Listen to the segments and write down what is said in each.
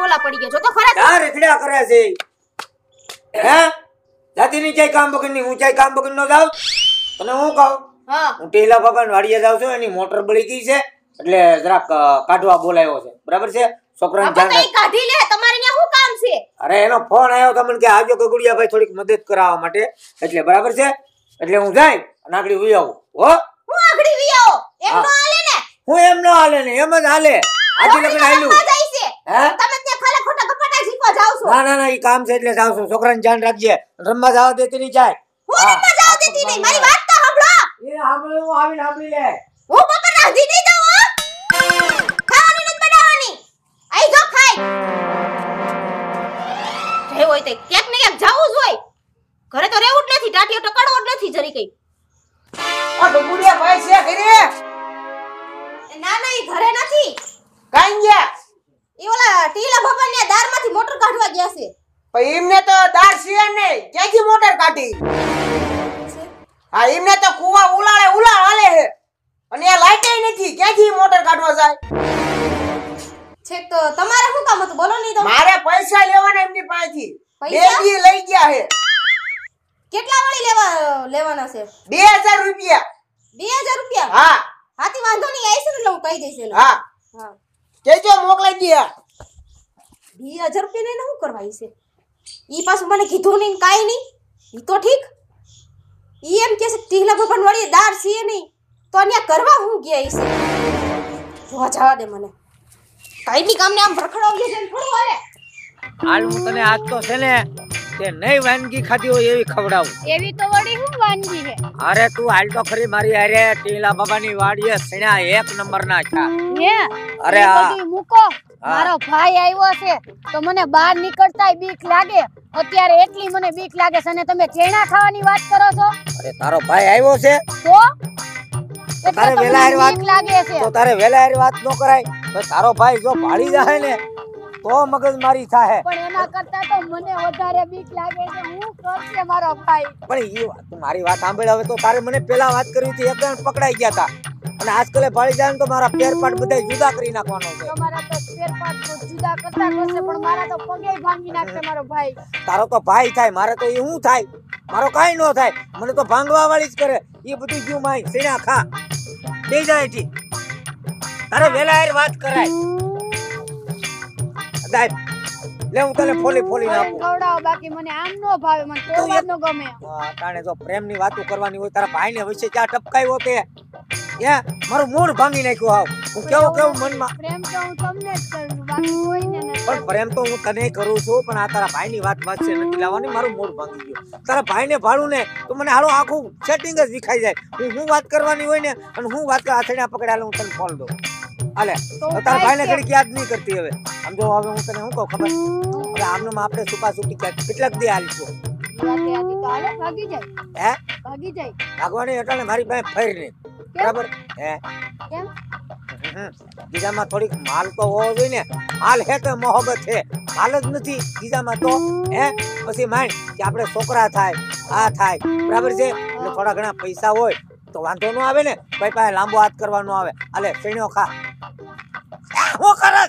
ટોલા પડી ગયા. જો તો ખરા ચાર રેખડા કરે છે હે જાતિની ક્યાંય કામ બગડની હું ક્યાંય કામ બગડ નો જાવ તને હું કહું હા હું ટેલા બાબા વાડીએ જાઉં છું એની મોટર બળી ગઈ છે એટલે જરાક કાઢવા બોલાયો છે બરાબર છે છોકરાને આપણે કઈ કાઢી લે તમારે ત્યાં શું કામ છે અરે એનો ફોન આવ્યો તમને કે આવજો ગગુડિયા ભાઈ થોડીક મદદ કરાવવા માટે એટલે બરાબર છે એટલે હું જાય અને આગળ વી આવું હો હું આગળી વી આવો એમ નો હાલે ને હું એમ ન હાલે ને એમ જ હાલે આજે લગન આયલું હે તમે ત્યાં ખાલી ખોટા કપાટા શીખવા જાવ છો ના ના ના ઈ કામ છે એટલે જાવ છું છોકરાને ધ્યાન રાખજે રમવા જવા દેતી નહીં જાય હું રમવા જાવ દેતી નહીં મારી વાત તો સાંભળો એ સાંભળો હું આવીને સાંભળી લે હું બપોર રાંધી નહીં દઉં હો ખાવાની નથી બનાવવાની આઈ જો ખાઈ જે હોય તે ક્યાંક ને ક્યાંક જાવું જ હોય ઘરે તો રહેવું જ નથી ટાટીઓ ટકડવો જ નથી જરી કઈ આ ગગુડિયા ભાઈ છે ઘરે ના ના ઈ ઘરે નથી કાઈ ગયા ઈ ઓલા ટીલા ભગવાનના દારમાંથી મોટર કાઢવા ગયા છે પણ એમને તો દાર છે નહીં ક્યાંથી મોટર કાઢી હા એમને તો કુવા ઉલાળે હાલે છે અને આ લાઈટે નથી ક્યાંથી મોટર કાઢવા જાય છેક તો તમારે શું કામ હતું બોલો નહીં તો મારે પૈસા લેવાના એમની પાસેથી પૈસા? 2 દી લઈ ગયા છે કેટલા વળી લેવાના છે 2000 રૂપિયા 2000 રૂપિયા હા હાથી વાંધો નહીં આવીશ ને એટલે હું કહી દઈશ એને હા હા કેજો મોકલાઈ દીયા 2000 રૂપિયા લઈને શું કરવા છે ઈ પાછું મને કીધું નહીં કાઈ નહીં ઈ તો ઠીક ઈ એમ કે છે ટીલા ભગવાન વાળી દાર છે નહીં તો અહીંયા કરવા હું ગયા છે જોવા જવા દે મને કાઈ બી કામને આમ ભરખડાવી છે થોડું હાલે હાલ હું તને આજ તો છે ને તે નહીં વાનગી ખાધી હોય એવી ખવડાવું એવી તો વળી હું વાનગી છે અરે તું હાલ તો ખરી મારી હારે ટીલા બાબાની વાડીએ સણ્યા 1 નંબરના છે હે અરે એ આ બધું મૂકો મારો ભાઈ આવ્યો છે તો મને બહાર નીકળતાય બીક લાગે અત્યારે એટલી મને બીક લાગે છે અને તમે ચેણા ખાવાની વાત કરો છો અરે તારો ભાઈ આવ્યો છે તો તારે વેલા હારે વાત બીક લાગે છે તો તારે વેલા હારે વાત ન કરાય તો તારો ભાઈ જો ભાળી જાય ને તો મગજ મારી થાય પણ એના કરતા તો મને વધારે બીક લાગે છે હું કરશે મારો ભાઈ પણ ઈ વાત તું મારી વાત સાંભળ હવે તો તારે મને પેલા વાત કરી હતી એક જણ પકડાઈ ગયા હતા અને આજકાલે ભાળી જાય ને તો મારા પેર પાટ બધા જુદા કરી નાખવાનો છે તમારા તો ફેરફાર તો જુદા કરતા કરશે પણ મારા તો પગે ભાંગી નાખશે મારો ભાઈ તારો તો ભાઈ થાય મારે તો એ હું થાય મારો કાઈ ન થાય મને તો ભાંગવા વાળી જ કરે એ બધું જ્યું માઈ સેના ખા દઈ જાય ઠી તારે વેલા હારે વાત કરાય દાઈ લે હું તને ફોલી નાખું ખવડાવો બાકી મને આમ નો ભાવે મને તોડવા નો ગમે તાણે જો પ્રેમની વાતો કરવાની હોય તારા ભાઈને વિશે ચા ટપકાયો તે મારું મૂળ ભાંગી નાખ્યું આવ હું કેવું મનમાં પ્રેમ તો હું તમને જ કરું છું બાકી કોઈને નથી પણ પ્રેમ તો હું તને કરું છું પણ આ તારા ભાઈની વાત છે નથી લાવવાની મારું મૂળ ભાંગી ગયું તારા ભાઈને ભાડું ને તો મને હાલો આખું સેટિંગ જ વિખાઈ જાય હું વાત કરવાની હોય ને અને હું વાત કર આથેડા પકડાલે હું તને ફોન દઉં હાલે તારા ભાઈને ઘડી યાદ નહીં કરતી હવે આમ જો હવે હું તને શું કહું ખબર હવે આમનું આપણે સુપા સુટી કેટલાક દે હાલીશું ભાગી જાય ભાગવાની એટલે મારી પાસે ફેર નહીં બરાબર હે કેમ ગીજામાં થોડીક માલ તો હોવો જોઈએ ને હાલ હે તો મોહબ્બત છે હાલ જ નથી ગીજામાં તો હે પછી માન કે આપણે છોકરા થાય આ થાય બરાબર છે એટલે થોડા ઘણા પૈસા હોય તો વાંધો ન આવે ને ભાઈ પાસે લાંબો હાથ કરવાનો આવે હાલે શેણ્યો ખા હું કરત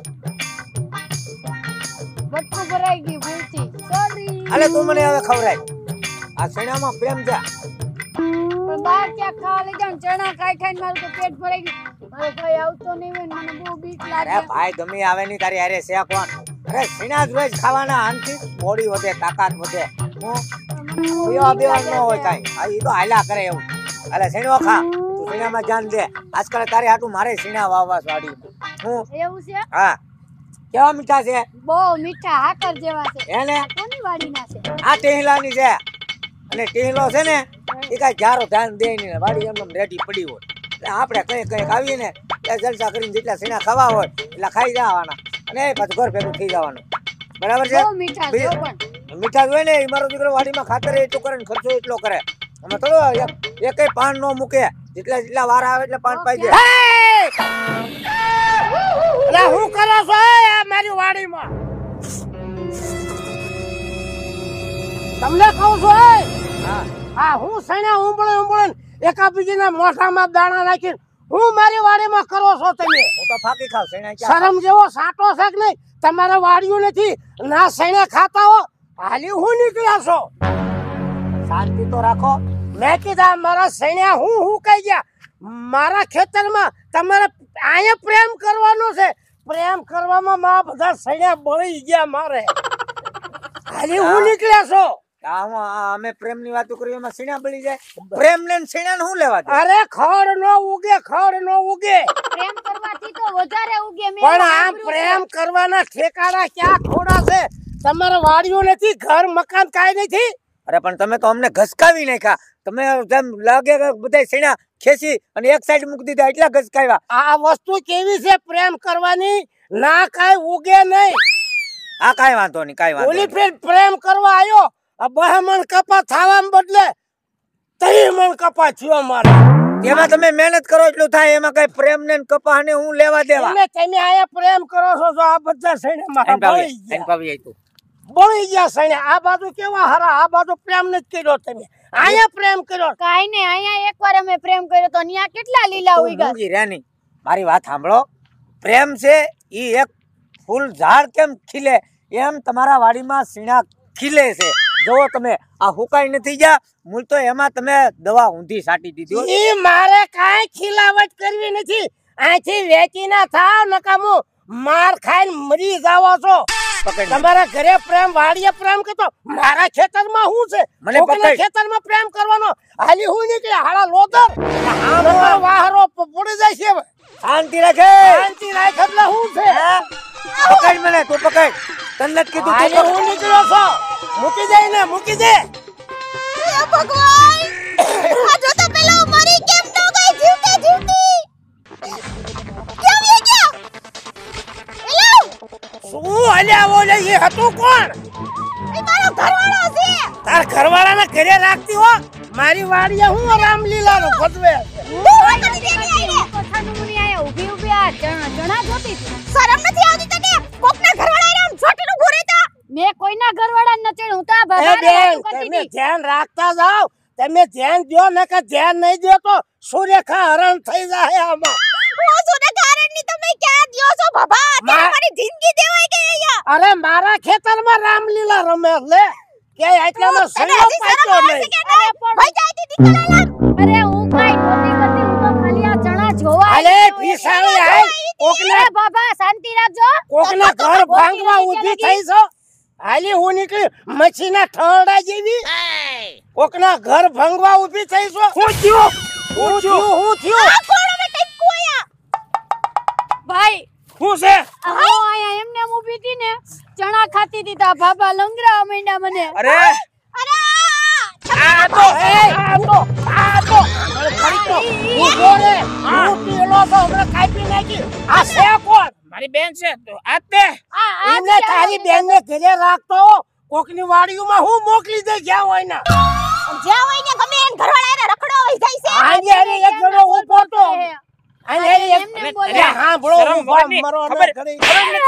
બટકું ભરાઈ ગયું ભૂલથી સોરી હાલે તું મને હવે ખવરાય આ શેણામાં પ્રેમ છે પણ બહાર ક્યાં ખાવા લઈ જાઉં ચણા ખાઈ મારું તો પેટ ભરાઈ ગયું મારો ભાઈ આવતો નહીં હોય મને બહુ બીક લાગે અરે ભાઈ ગમે આવે ની તારી હારે છે કોણ અરે શેણા જ રોજ ખાવાના આનથી બોડી વધે તાકાત વધે હું બેવા ન હોય કાઈ આ ઈ તો હાલ્યા કરે એવું અરે શેણો ખા તું શેણામાં જાન દે આજકાલ તારે હાટું મારે શેણા વાવવા વાડી હું એવું છે હા કેવા મીઠા છે બહુ મીઠા હાકર જેવા છે એને કોની વાડીના છે આ ટેહલાની છે અને ટેહલો છે ને એ કાંઈ જારો ધ્યાન દે નહીં વાડી એમ રેડી પડી હોય એટલે આપણે કંઈક આવીએ ને એટલે જલસા કરીને જેટલા સીણા ખાવા હોય એટલા ખાઈ જવાના અને પાછું ઘર ભેગું થઈ જવાનું બરાબર છે બહુ મીઠા છે પણ મીઠા હોય ને એ મારો દીકરો વાડીમાં ખાતર એટલું કરે ને ખર્ચો એટલો કરે અમે થોડો એકેય પાન ન મૂકે જેટલા વાર આવે એટલે પાન પાઈ દે હું કરો છો મારી વાડીમાં તમને કહું છું હા હું સણ્યા ઉંબળે એકા બીજીના મોઢામાં દાણા નાખીને હું મારી વાડીમાં કરો છો તમે? હું તો ફાકી ખાવ શેણા ક્યાં શરમ જેવો સાટો છે કે નહીં? તમારે વાડિયું નથી ના સૈણે ખાતા હો હાલી હું નીકળ્યા છો? શાંતિ તો રાખો. મેં કીધા મારા સૈણ્યા હું કહી ગયા મારા ખેતરમાં તમારે અહીંયા પ્રેમ કરવાનો છે. પ્રેમ કરવામાં માં બધા સૈણ્યા બળી ગયા મારે. હાલી હું નીકળ્યા છો? અમે પ્રેમની વાતો કરી એમાં શેણા બળી જાય. પ્રેમ ને શેણા ને શું લેવા દે? અરે ખડ નો ઉગે ખડ નો ઉગે પ્રેમ કરવાથી તો વધારે ઉગે. મેં પણ આ સાંભળ્યું પ્રેમ છે. કરવાના ઠેકાણા ક્યાં થોડા છે? તમારે વાડિયું નથી ઘર મકાન કાંઈ નથી. અરે પણ તમે તો અમને ઘસકાવી નાખ્યા. તમે જેમ લાગે કે બધા શેણા ખેંચી અને એક સાઈડ મૂકી દીધા એટલા ઘસકાવ્યા. આ વસ્તુ કેવી છે પ્રેમ કરવાની? ના કાંઈ ઉગે નહીં. આ કાંઈ વાંધો નહીં, કાંઈ વાંધો ઓલી નહીં. ફેર પ્રેમ કરવા આવ્યો આ 2 મણ કપા થવાને બદલે 3 મણ કપા થયો મારે. એમાં તમે મહેનત કરો એટલું થાય. એમાં કઈ પ્રેમ ને કપા ને હું લેવા દેવા? તમે આયા પ્રેમ કરો છો તો આ બધા સૈને મારા બળી ગયા સૈને. આ બાજુ કેવા હરા આ બાજુ પ્રેમ નથી કર્યો તમે. આયા પ્રેમ કર્યો. કાઈ ને અહીંયા એકવાર અમે પ્રેમ કર્યો તો ન્યા કેટલા લીલા ઉગ્યા. રાની મારી વાત સાંભળો. પ્રેમ છે ઈ એક ફૂલ ઝાડ કેમ ખીલે એમ તમારા વાડીમાં સીણા ખીલે છે. જો તમે આ હુકાઈ નથી જા મૂળ તો એમાં તમે દવા ઊંધી સાટી દીધી. ઈ મારે કાંઈ ખીલાવટ કરવી નથી. અહીંથી વેચી ના થાવ નકામું માર ખાઈને મરી જાવો છો. તમારા ઘરે પ્રેમ વાડીએ પ્રેમ કરતો મારા ખેતરમાં શું છે? મને કોકના ખેતરમાં પ્રેમ કરવાનો હાલી હું નીકળે હાડા લોદર વાહરો પડી જાય છે. શાંતિ રાખે. શાંતિ રાખ એટલે શું છે? પકડ મને, તું પકડ. તને નથી કીધું હાલી તું હું નીકળ્યો છો? મૂકી જાય ને મૂકી દે. હે ભગવાન આ જો તો પેલો મરી કેમ ન ગઈ જીવતે જીવતી કેમ એ ગયા એલો શું હાલ્યા બોલે? એ હતું કોણ? એ મારો ઘરવાળો છે. તાર ઘરવાળાને ઘરે રાખતી હો. મારી વાડીએ હું રામલીલાનો ભજવે હું કરી દેની આઈને કોઠાનું મુની આયા ઊભી ઊભી આ ચણા જોતી હતી. શરમ નથી આવતી તને? કોકના ઘરવાળા આમ છોટીનું ઘોરેતા. મેં કોઈના ઘરવાળા ન ચડ્યું. હું તો આ એ બાબાને બેન વાતું કરતી તમે હતી. ધ્યાન રાખતા જાઓ. તમે ધ્યાન દો ને કે ધ્યાન નહીં દો તો સુરેખા હરણ થઈ જાય આમાં. હું સુને કારણની તમે ક્યાં દ્યો છો બાબા? મા- મારી જિંદગી દેવાઈ ગઈ અહીંયા. અરે મારા ખેતરમાં રામલીલા રમે લે કે એટલામાં સળિયો પાક્યો નહીં. ભાઈ જાયતી દીકરા અરે હું કાઈ નહોતી કરતી. હું તો ખાલી આ ચણા જોવા અલે આવી છું. ભીસાળી આય કોકના એ બાબા શાંતિ રાખજો. કોકના ઘર ભાંગવા ઊભી થઈ છો. હાલી હું નીકળી મચ્છીના ઠરડા જેવી. કોકના ઘર ભાંગવા ઊભી થઈ છો. હું થયું હું થયું આ કોણ હવે ટીપકુ આયા? ભાઈ હું છે? હું આયા એમને ઊભી હતી ને ચણા ખાતી હતી તો આ બાબા લંગરા માંડ્યા મને. અરે અરે આ તો ખરી તો હું બોલે હું પેલો તો હમણાં કાપી નાખી. આ છે કોણ? મારી બેન છે તો આ તે આ એમને તારી બેન ને ઘરે રાખતો હો. કોકની વાડીઓમાં હું મોકલી દે જ્યાં હોય ને. જ્યાં હોય ને ગમે એને ઘરવાળા એને રખડો હોય જાય છે. આને અરે એક જણો ઊભો તો આને અરે એક એમને બોલે. અરે હા બળો ઊભો મરો ન કરી.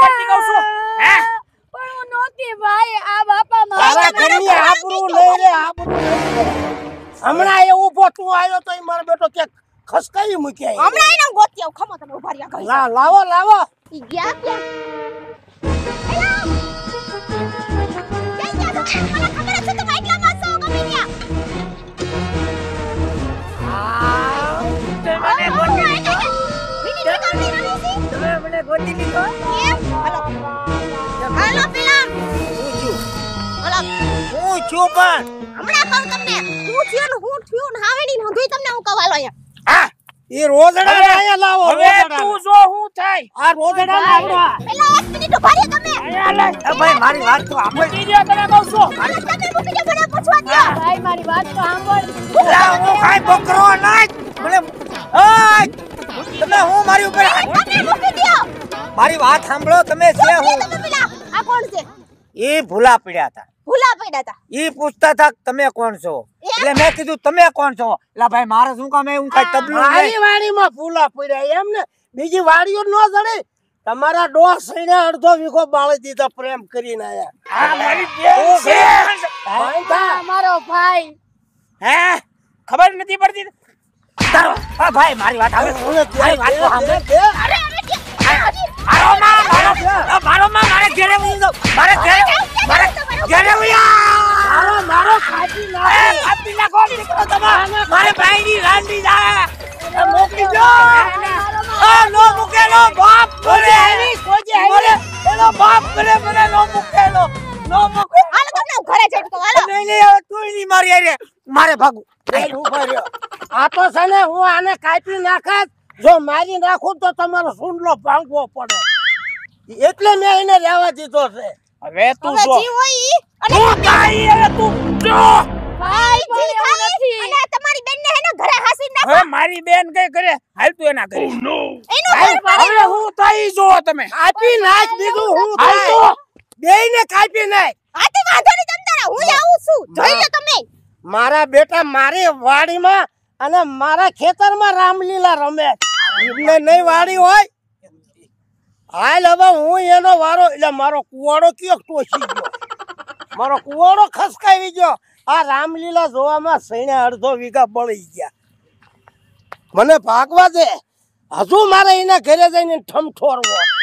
પણ હું નહોતી ભાઈ. આ બાપા તારા મારા ઘરની આબરૂ લઈ રે આબરૂ લઈ રે. હમણાં એ ઊભો તું આવ્યો તો ઈ મારો બેટો કે ખસકાઈ મૂક્યા. હમણાં એને ગોતી આવ. ખમો તમે ઉભા રહ્યા ગઈ. લાવો ઈ ગયા ક્યાં? એલા! ક્યાં ગયા છો? મને ખબર જ છે તમે એટલામાં છો ગમે ત્યાં. મને ગોતી લીધો. વિની નીકળતી રહી છે. તમે મને ગોતી લીધો. કેમ? હાલો પેલા. હાલો. હું છું પણ હમણાં કહું તમને. હું થયું ને હું થયું ને હાવેડી નોંધુઈ તમને હું કવાલો અહીંયા. હા ઈ રોજડા આયા લાવો. હવે રોજડા તું જો હું થાય આ રોજડા લાવડા. પેલા 1 મિનિટ ઉભા રહ્યો તમે. ભાઈ મારી વાત તો સાંભળ. તમે કહું છો હાલો તમે મૂકી દો મને પૂછવા દ્યો. ભાઈ મારી વાત તો સાંભળ. હું કાઈ બકરો નાચ મને તમે હું મારી ઉપર તમે મૂકી દ્યો. મારી વાત સાંભળો. તમે છે હું તમે પેલા આ કોણ છે? ઈ ભૂલા પડ્યા હતા. ભૂલા પડ્યા હતા. ઈ પૂછતા હતા કે તમે કોણ છો. એટલે મેં કીધું તમે કોણ છો. એટલે ભાઈ મારે શું કામ હું કઈ તબલું મારી વાડીમાં ફૂલા પડ્યા એમ ને બીજી વાડીઓ ન જડે. તમારા ડોસ સઈને અડધો વીઘો બાળી દીધા પ્રેમ કરીને આયા. આ મારી બેન છે. આ મારો ભાઈ. હે ખબર નથી પડતી. તારો ભાઈ મારી વાત આવે મારી વાત તો સાંભળે અરે મારો માં મારે ઘરે ઉઈ દો મારે ઘરે ઉયા મારો ખાટી નાખો આપી નાખો દીકરો તમારે મારે ભાઈની રાંડી જાય મોકલી દો નો મૂકેલો બાપ કરે અરે એનો બાપ કરે મને નો મૂકેલો હાલો તમને ઘરે જઈને કહું હાલો નહીં તું નહીં મારી આરે મારે ભાગું ઉભા રહ્યો આ તો છે ને હું આને કાપી નાખત જો મારી નાખું તો તમારો સુંડલો ભાંગવો પડે એટલે મેં એને રહેવા દીધો છે હવે તું હવે જો જી હોય ઈ અને તું કાઈ હવે તું જો ભાઈ જી ખાલી અને તમારી બેનને હે ને ઘરે હાસી નાખો હવે મારી બેન કઈ કરે હાલ તું એના કરે એનું ભાઈ, ઘર પડે હવે હું થઈ જો તમે કાપી નાખ બીજું હું હાલ તો. થાય બેયને કાપી નાખ આતે વાંધો નહીં તમ તારા હું આવું છું જોઈ લો તમે મારા બેટા મારી વાડીમાં અને મારા ખેતરમાં રામલીલા રમે એમને નહીં વાડી હોય હાલ હવે હું એનો વારો એટલે મારો કુવાડો કયો ટોસી ગયો મારો કુવાડો ખસકાવી ગયો આ રામલીલા જોવામાં સૈને અડધો વીઘા બળી ગયા મને ભાગવા દે હજુ મારે એના ઘરે જઈને ઠમઠોરવો